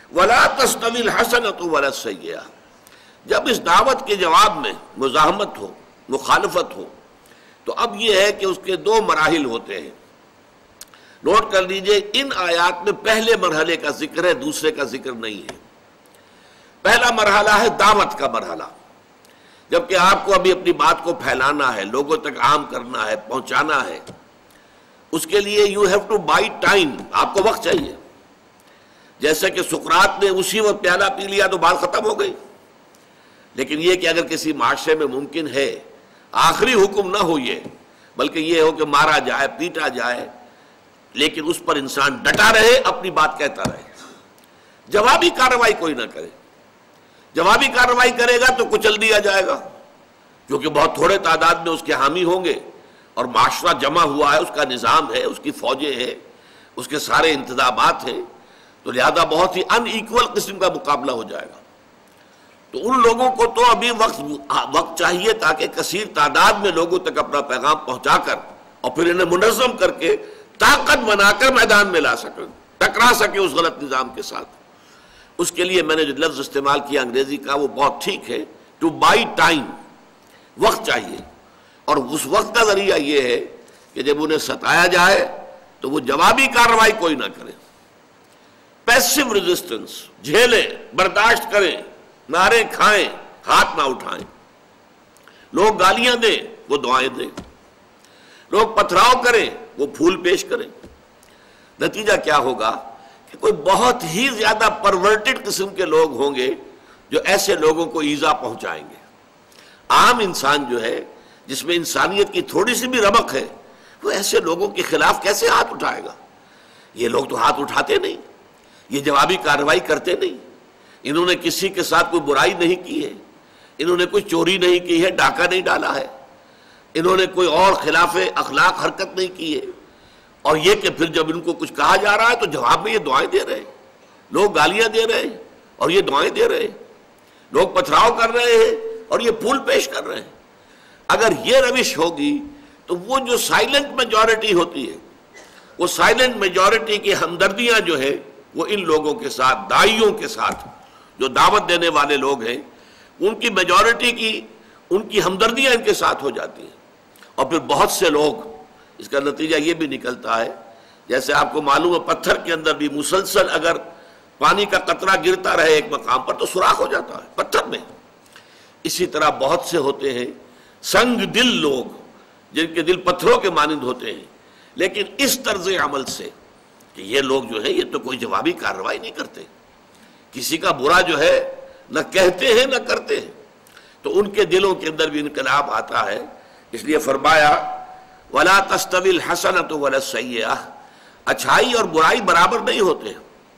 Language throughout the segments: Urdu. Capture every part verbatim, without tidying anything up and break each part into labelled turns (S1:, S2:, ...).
S1: وَلَا تَسْتَوِي الْحَسَنَةُ وَلَا السَّيِّئَةُ، جب اس دعوت کے جواب میں مزاحمت ہو، مخالفت ہو، تو اب یہ ہے کہ اس کے دو مراحل ہوتے ہیں۔ نوٹ کر لیجئے، ان آیات میں پہلے مرحلے کا ذکر ہے، دوسرے کا ذکر نہیں ہے۔ پہلا مرحلہ ہے دعوت کا مرحلہ، جبکہ آپ کو ابھی اپنی بات کو پھیلانا ہے، لوگوں تک عام کرنا ہے، پہنچانا ہے۔ اس کے لیے you have to buy time, آپ کو وقت چاہیے۔ جیسے کہ سقراط نے اسی وقت پیالہ پی لیا تو بات ختم ہو گئی، لیکن یہ کہ اگر کسی معاشرے میں ممکن ہے آخری حکم نہ ہو یہ، بلکہ یہ ہو کہ مارا جائے، پیٹا جائے، لیکن اس پر انسان ڈٹا رہے، اپنی بات کہتا رہے، جوابی کارروائی کوئی نہ کرے۔ جوابی کارروائی کرے گا تو کچل دیا جائے گا، کیونکہ بہت تھوڑے تعداد میں اس کے حامی ہوں گے، اور معاشرہ جمع ہوا ہے، اس کا نظام ہے، اس کی فوجیں ہیں، اس کے سارے انتظامات ہیں، تو لہذا بہت ہی ان ایکول قسم کا مقابلہ ہو جائے گا۔ تو ان لوگوں کو تو ابھی وقت وقت چاہیے تاکہ کثیر تعداد میں لوگوں تک اپنا پیغام پہنچا کر اور پھر انہیں منظم کر کے طاقت بنا کر میدان میں لا سکیں، ٹکرا سکے اس غلط نظام کے ساتھ۔ اس کے لیے میں نے جو لفظ استعمال کیا انگریزی کا وہ بہت ٹھیک ہے، ٹو بائی ٹائم، وقت چاہیے۔ اور اس وقت کا ذریعہ یہ ہے کہ جب انہیں ستایا جائے تو وہ جوابی کارروائی کوئی نہ کرے، پیسو ریزسٹنس، جھیلیں، برداشت کریں، نعرے کھائیں، ہاتھ نہ اٹھائیں۔ لوگ گالیاں دیں، وہ دعائیں دیں، لوگ پتھراؤ کریں، وہ پھول پیش کریں۔ نتیجہ کیا ہوگا کہ کوئی بہت ہی زیادہ پرورٹڈ قسم کے لوگ ہوں گے جو ایسے لوگوں کو ایذا پہنچائیں گے۔ عام انسان جو ہے، جس میں انسانیت کی تھوڑی سی بھی رمق ہے، وہ ایسے لوگوں کے خلاف کیسے ہاتھ اٹھائے گا؟ یہ لوگ تو ہاتھ اٹھاتے نہیں، یہ جوابی کارروائی کرتے نہیں۔ انہوں نے کسی کے ساتھ کوئی برائی نہیں کی ہے، انہوں نے کوئی چوری نہیں کی ہے، ڈاکہ نہیں ڈالا ہے، انہوں نے کوئی اور خلاف اخلاق حرکت نہیں کی ہے۔ اور یہ کہ پھر جب ان کو کچھ کہا جا رہا ہے تو جواب میں یہ دعائیں دے رہے ہیں، لوگ گالیاں دے رہے ہیں اور یہ دعائیں دے رہے ہیں، لوگ پتھراؤ کر رہے ہیں اور یہ پھول پیش کر رہے ہیں۔ اگر یہ روش ہوگی تو وہ جو سائلنٹ میجورٹی ہوتی ہے، وہ سائلنٹ میجورٹی کی ہمدردیاں جو ہے وہ ان لوگوں کے ساتھ، داعیوں کے ساتھ، جو دعوت دینے والے لوگ ہیں، ان کی میجورٹی کی ان کی ہمدردیاں ان کے ساتھ ہو جاتی ہیں۔ اور پھر بہت سے لوگ، اس کا نتیجہ یہ بھی نکلتا ہے، جیسے آپ کو معلوم ہے پتھر کے اندر بھی مسلسل اگر پانی کا قطرہ گرتا رہے ایک مقام پر تو سوراخ ہو جاتا ہے پتھر میں۔ اسی طرح بہت سے ہوتے ہیں سنگ دل لوگ، جن کے دل پتھروں کے مانند ہوتے ہیں، لیکن اس طرز عمل سے کہ یہ لوگ جو ہے یہ تو کوئی جوابی کارروائی نہیں کرتے، کسی کا برا جو ہے نہ کہتے ہیں نہ کرتے ہیں، تو ان کے دلوں کے اندر بھی انقلاب آتا ہے۔ اس لیے فرمایا وَلَا تَسْتَوِي الْحَسَنَةُ وَلَا السَّيِّئَةُ، اچھائی اور برائی برابر نہیں ہوتے۔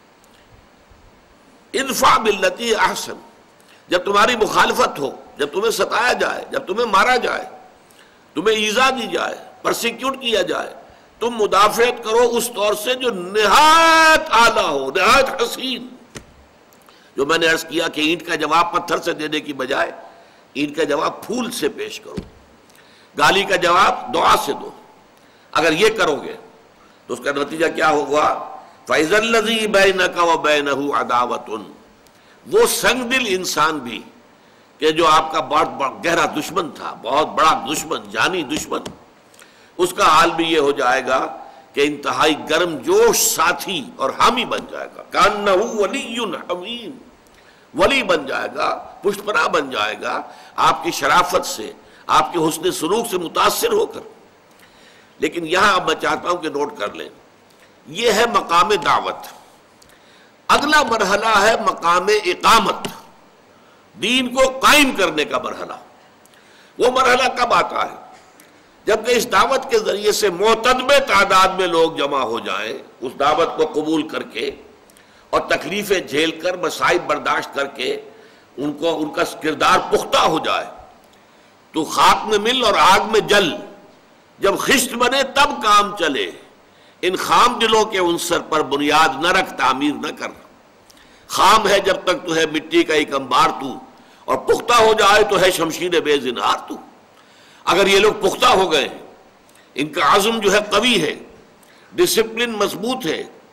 S1: ادفع باللتی احسن، جب تمہاری مخالفت ہو، جب تمہیں ستایا جائے، جب تمہیں مارا جائے، تمہیں ایذا دی جائے، پرسیکیوٹ کیا جائے، تم مدافعت کرو اس طور سے جو نہایت اعلیٰ ہو، نہایت حسین۔ جو میں نے عرض کیا کہ اینٹ کا جواب پتھر سے دینے کی بجائے اینٹ کا جواب پھول سے پیش کرو، گالی کا جواب دعا سے دو۔ اگر یہ کرو گے تو اس کا نتیجہ کیا ہوگا؟ فَإِذَا الَّذِي بَيْنَكَ وَبَيْنَهُ عَدَاوَةٌ، وہ سنگ دل انسان بھی کہ جو آپ کا بہت بڑا گہرا دشمن تھا، بہت بڑا دشمن، جانی دشمن، اس کا حال بھی یہ ہو جائے گا کہ انتہائی گرم جوش ساتھی اور حامی بن جائے گا، كَأَنَّهُ وَلِيٌّ حَمِيمٌ، ولی بن جائے گا، پشت پناہ بن جائے گا، آپ کی شرافت سے، آپ کے حسن سلوک سے متاثر ہو کر۔ لیکن یہاں اب میں چاہتا ہوں کہ نوٹ کر لیں، یہ ہے مقام دعوت۔ اگلا مرحلہ ہے مقام اقامت، دین کو قائم کرنے کا مرحلہ۔ وہ مرحلہ کب آتا ہے؟ جبکہ اس دعوت کے ذریعے سے معتدبے تعداد میں لوگ جمع ہو جائیں، اس دعوت کو قبول کر کے اور تکلیفیں جھیل کر، مصائب برداشت کر کے ان کو ان کا کردار پختہ ہو جائے، تو خاک میں مل اور آگ میں جل، جب خشت بنے تب کام چلے۔ ان خام دلوں کے عنصر پر بنیاد نہ رکھ، تعمیر نہ کر۔ خام ہے جب تک تو ہے مٹی کا ایک انبار تو، اور پختہ ہو جائے تو ہے شمشیر بے زنہار تو۔ اگر یہ لوگ پختہ ہو گئے، ان کا عزم جو ہے قوی ہے، ڈسپلن مضبوط ہے،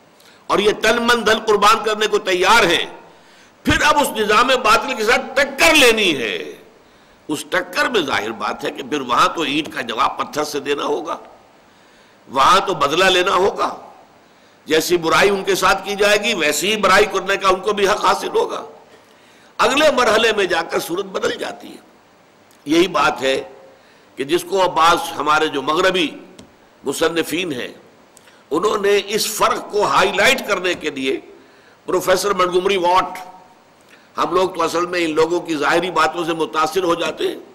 S1: اور یہ تن من دھن قربان کرنے کو تیار ہیں، پھر اب اس نظام باطل کے ساتھ ٹکر لینی ہے۔ اس ٹکر میں ظاہر بات ہے کہ پھر وہاں تو اینٹ کا جواب پتھر سے دینا ہوگا، وہاں تو بدلہ لینا ہوگا، جیسی برائی ان کے ساتھ کی جائے گی ویسی ہی برائی کرنے کا ان کو بھی حق حاصل ہوگا۔ اگلے مرحلے میں جا کر صورت بدل جاتی ہے۔ یہی بات ہے کہ جس کو بعض ہمارے جو مغربی مصنفین ہیں انہوں نے اس فرق کو ہائی لائٹ کرنے کے لیے پروفیسر منٹگومری واٹ، ہم لوگ تو اصل میں ان لوگوں کی ظاہری باتوں سے متاثر ہو جاتے ہیں،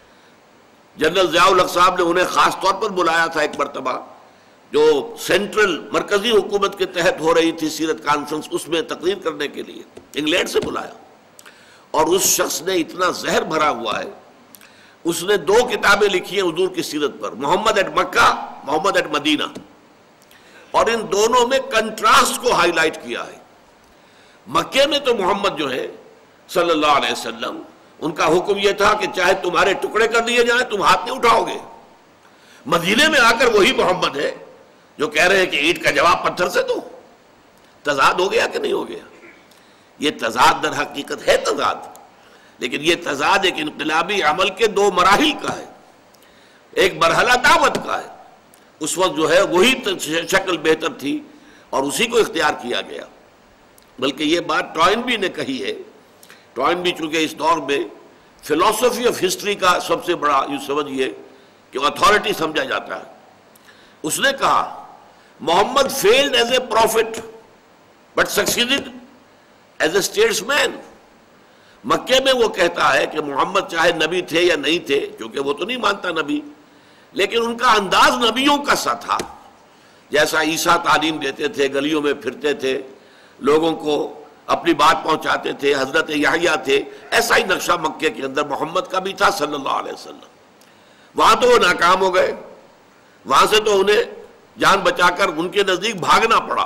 S1: جنرل ضیاء الحق صاحب نے انہیں خاص طور پر بلایا تھا ایک مرتبہ، جو سینٹرل مرکزی حکومت کے تحت ہو رہی تھی سیرت کانفرنس، اس میں تقریر کرنے کے لیے انگلینڈ سے بلایا، اور اس شخص نے اتنا زہر بھرا ہوا ہے، اس نے دو کتابیں لکھی ہیں حضور کی سیرت پر، محمد at Mecca, Muhammad at Medina, اور ان دونوں میں کنٹراسٹ کو ہائی لائٹ کیا ہے۔ مکے میں تو محمد جو ہے صلی اللہ علیہ وسلم، ان کا حکم یہ تھا کہ چاہے تمہارے ٹکڑے کر دیے جائیں تم ہاتھ نہیں اٹھاؤ گے۔ مدینے میں آ کر وہی محمد ہے جو کہہ رہے ہیں کہ اینٹ کا جواب پتھر سے دو۔ تضاد ہو گیا کہ نہیں ہو گیا؟ یہ تضاد در حقیقت ہے تضاد، لیکن یہ تضاد ایک انقلابی عمل کے دو مراحل کا ہے، ایک مرحلہ دعوت کا ہے، اس وقت جو ہے وہی شکل بہتر تھی اور اسی کو اختیار کیا گیا۔ بلکہ یہ بات ٹوائنبی نے کہی ہے، ٹوائنبی چونکہ اس دور میں فلسفی آف ہسٹری کا سب سے بڑا یوں سمجھیے کہ اتھارٹی سمجھا جاتا ہے، اس نے کہا Muhammad failed as a prophet but succeeded as a statesman. مکے میں وہ کہتا ہے کہ محمد چاہے نبی تھے یا نہیں تھے، کیونکہ وہ تو نہیں مانتا نبی، لیکن ان کا انداز نبیوں کا سا تھا، جیسا عیسیٰ تعلیم دیتے تھے، گلیوں میں پھرتے تھے، لوگوں کو اپنی بات پہنچاتے تھے، حضرت یحییٰ تھے، ایسا ہی نقشہ مکے کے اندر محمد کا بھی تھا صلی اللہ علیہ وسلم۔ وہاں تو وہ ناکام ہو گئے، وہاں سے تو انہیں جان بچا کر ان کے نزدیک بھاگنا پڑا،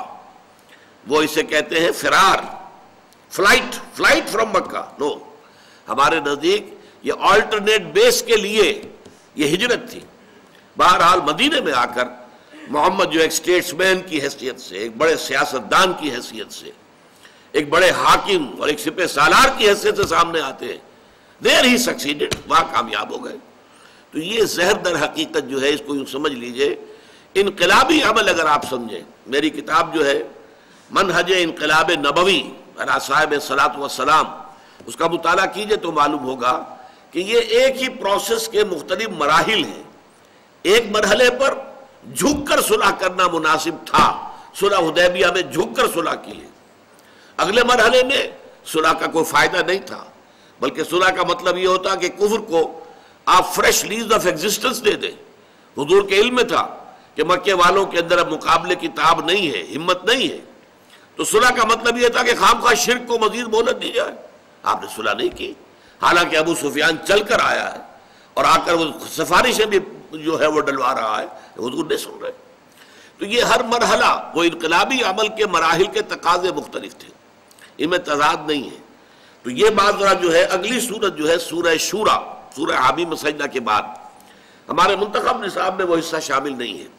S1: وہ اسے کہتے ہیں فرار، فلائٹ فلائٹ فرام مکہ۔ نو، ہمارے نزدیک یہ آلٹرنیٹ بیس کے لیے یہ ہجرت تھی۔ بہرحال مدینے میں آ کر محمد جو ایک اسٹیٹس مین کی حیثیت سے، ایک بڑے سیاستدان کی حیثیت سے، ایک بڑے حاکم اور ایک سپہ سالار کی حیثیت سے سامنے آتے ہیں، دیر ہی سکسیڈڈ، وہاں کامیاب ہو گئے۔ تو یہ زہر در حقیقت جو ہے اس کو یوں سمجھ لیجئے انقلابی عمل اگر آپ سمجھیں، میری کتاب جو ہے منہج انقلاب نبوی علی صاحب الصلاۃ والسلام، اس کا مطالعہ کیجئے تو معلوم ہوگا کہ یہ ایک ہی پروسیس کے مختلف مراحل ہیں۔ ایک مرحلے پر جھک کر صلح کرنا مناسب تھا، صلح حدیبیہ میں جھک کر صلح کی ہے۔ اگلے مرحلے میں صلح کا کوئی فائدہ نہیں تھا، بلکہ صلح کا مطلب یہ ہوتا کہ کفر کو آپ فریش لیز آف ایگزسٹنس دے دیں۔ حضور کے علم میں تھا کہ مکے والوں کے اندر اب مقابلے کی تاب نہیں ہے، ہمت نہیں ہے، تو صلح کا مطلب یہ تھا کہ خام خواہ شرک کو مزید مہلت دی جائے۔ آپ نے صلح نہیں کی، حالانکہ ابو سفیان چل کر آیا ہے اور آ کر وہ سفارشیں بھی جو ہے وہ ڈلوا رہا ہے، حضور نہیں سن رہے۔ تو یہ ہر مرحلہ وہ انقلابی عمل کے مراحل کے تقاضے مختلف تھے، ان میں تضاد نہیں ہے۔ تو یہ بات ذرا جو ہے اگلی سورت جو ہے سورہ شورا، سورہ حامیم سجدہ کے بعد، ہمارے منتخب نصاب میں وہ حصہ شامل نہیں ہے،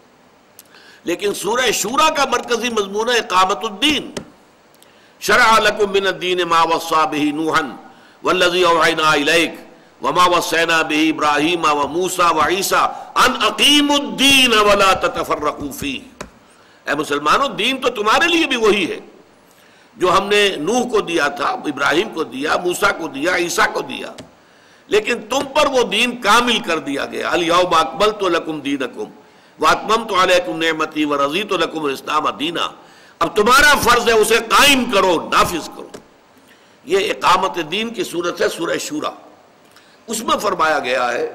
S1: لیکن سورہ شورا کا مرکزی مضمون ہے اقامت الدین۔ شرع لکم من الدین ما وصی بہ نوحا والذی اوحینا الیک وما وصینا بہ ابراہیم وموسیٰ وعیسیٰ ان اقیموا الدین ولا تتفرقوا فیہ۔ اے مسلمانوں، دین تو تمہارے لیے بھی وہی ہے جو ہم نے نوح کو دیا تھا، ابراہیم کو دیا، موسیٰ کو دیا، عیسیٰ کو دیا، لیکن تم پر وہ دین کامل کر دیا گیا۔ الیوم اکملت لکم دینکم واتممت علیکم نعمتی ورضیت لکم الاسلام دینا۔ اب تمہارا فرض ہے اسے قائم کرو، نافذ کرو۔ یہ اقامت دین کی صورت ہے سورہ شورا۔ اس میں فرمایا گیا ہے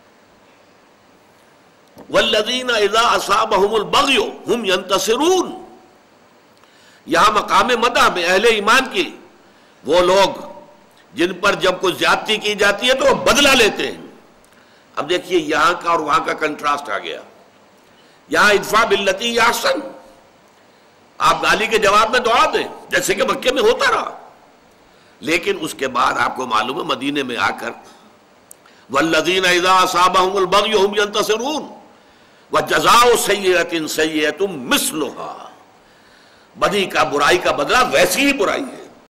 S1: والذین اذا اصابہم البغی ہم ینتصرون۔ یہاں مقام مدح میں اہل ایمان کی وہ لوگ جن پر جب کوئی زیادتی کی جاتی ہے تو وہ بدلہ لیتے ہیں۔ اب دیکھیے یہاں کا اور وہاں کا کنٹراسٹ آ گیا۔ یہاں ادفع باللتی ہی احسن، آپ گالی کے جواب میں دعا دیں جیسے کہ مکے میں ہوتا رہا، لیکن اس کے بعد آپ کو معلوم ہے مدینے میں آ کر والذین اذا اصابہم البغی ہم ینتصرون وجزاء سیئۃ سیئۃ مثلھا، بدی کا برائی کا بدلہ ویسی ہی برائی ہے۔